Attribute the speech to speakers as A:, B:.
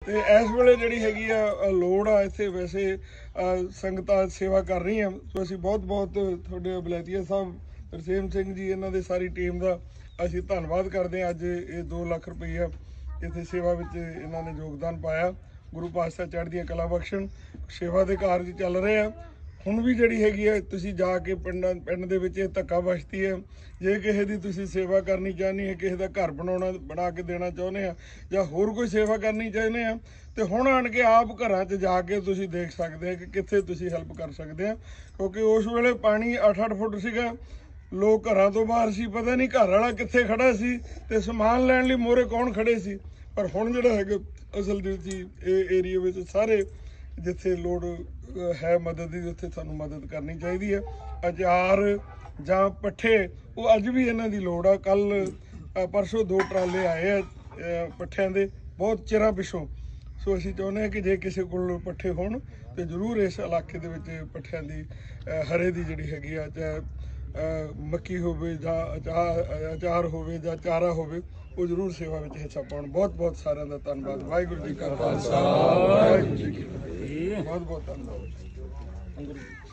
A: ਤੇ ਇਸ ਵੇਲੇ ਜਿਹੜੀ ਹੈਗੀ ਆ ਲੋੜ ਆ ਇੱਥੇ ਵੈਸੇ ਸੰਗਤਾਂ ਸੇਵਾ ਕਰ ਰਹੀਆਂ। ਸੋ ਅਸੀਂ ਬਹੁਤ ਬਹੁਤ ਤੁਹਾਡੇ ਬਲੈਤੀਆ ਸਾਹਿਬ ਤਰਸੇਮ ਸਿੰਘ ਜੀ ਇਹਨਾਂ ਦੇ ਸਾਰੀ ਟੀਮ ਦਾ ਅਸੀਂ ਧੰਨਵਾਦ ਕਰਦੇ ਹਾਂ। ਅੱਜ ਇਹ 2 ਲੱਖ ਰੁਪਈਆ ਇੱਥੇ ਸੇਵਾ ਵਿੱਚ ਇਹਨਾਂ ਨੇ ਯੋਗਦਾਨ ਪਾਇਆ। ਗੁਰੂ ਪਾਤਸ਼ਾਹ ਚੜ੍ਹਦੀਆਂ ਕਲਾ ਬਖਸ਼ਣ। ਸੇਵਾ ਦੇ ਕਾਰਜ ਚੱਲ ਰਹੇ ਆ। ਹੁਣ ਵੀ ਜਿਹੜੀ ਹੈਗੀ ਆ ਤੁਸੀਂ ਜਾ ਕੇ ਪਿੰਡ ਦੇ ਵਿੱਚ ਇਹ ਧੱਕਾ ਬਖਸ਼ਤੀ ਹੈ। ਜੇ ਕਿਸੇ ਦੀ ਤੁਸੀਂ ਸੇਵਾ ਕਰਨੀ ਚਾਹੁੰਦੇ ਹੈ, ਕਿਸੇ ਦਾ ਘਰ ਬਣਾ ਕੇ ਦੇਣਾ ਚਾਹੁੰਦੇ ਆ ਜਾਂ ਹੋਰ ਕੋਈ ਸੇਵਾ ਕਰਨੀ ਚਾਹੁੰਦੇ ਆ ਤੇ ਹੁਣ ਆਣ ਕੇ ਆਪ ਘਰਾਂ 'ਚ ਜਾ ਕੇ ਤੁਸੀਂ ਦੇਖ ਸਕਦੇ ਆ ਕਿ ਕਿੱਥੇ ਤੁਸੀਂ ਹੈਲਪ ਕਰ ਸਕਦੇ ਆ। ਕਿਉਂਕਿ ਉਸ ਵੇਲੇ ਪਾਣੀ 8-8 ਫੁੱਟ ਸੀਗਾ। ਲੋਕ ਘਰਾਂ ਤੋਂ ਬਾਹਰ ਸੀ, ਪਤਾ ਨਹੀਂ ਘਰ ਵਾਲਾ ਕਿੱਥੇ ਖੜਾ ਸੀ ਤੇ ਸਮਾਨ ਲੈਣ ਲਈ ਮੋਹਰੇ ਕੌਣ ਖੜੇ ਸੀ। ਪਰ ਹੁਣ ਜਿਹੜਾ ਹੈਗਾ ਅਸਲ ਦੇ ਵਿੱਚ ਇਹ ਏਰੀਆ ਵਿੱਚ ਸਾਰੇ ਜਿੱਥੇ ਲੋੜ ਹੈ ਮਦਦ ਦੀ ਉੱਥੇ ਸਾਨੂੰ ਮਦਦ ਕਰਨੀ ਚਾਹੀਦੀ ਹੈ। ਅਚਾਰ ਜਾਂ ਪੱਠੇ ਉਹ ਅੱਜ ਵੀ ਇਹਨਾਂ ਦੀ ਲੋੜ ਆ। ਕੱਲ ਪਰਸੋਂ 2 ਟਰਾਲੇ ਆਏ ਆ ਪੱਠਿਆਂ ਦੇ ਬਹੁਤ ਚਿਰਾਂ ਪਿੱਛੋਂ। ਸੋ ਅਸੀਂ ਚਾਹੁੰਦੇ ਹਾਂ ਕਿ ਜੇ ਕਿਸੇ ਕੋਲ ਪੱਠੇ ਹੋਣ ਤੇ ਜ਼ਰੂਰ ਇਸ ਇਲਾਕੇ ਦੇ ਵਿੱਚ ਪੱਠਿਆਂ ਦੀ ਹਰੇ ਦੀ ਜਿਹੜੀ ਹੈਗੀ ਆ ਚਾਹੇ ਮੱਕੀ ਹੋਵੇ ਜਾਂ ਅਚਾਰ ਹੋਵੇ ਜਾਂ ਚਾਰਾ ਹੋਵੇ ਉਹ ਜ਼ਰੂਰ ਸੇਵਾ ਵਿੱਚ ਹਿੱਸਾ ਪਾਉਣ। ਬਹੁਤ ਬਹੁਤ ਸਾਰਿਆਂ ਦਾ ਧੰਨਵਾਦ। ਵਾਹਿਗੁਰੂ ਜੀ ਕਾ ਖਾਲਸਾ, ਵਾਹਿਗੁਰੂ ਜੀ ਕੀ ਫਤਿਹ। ਬਹੁਤ ਬਹੁਤ ਧੰਨਵਾਦ।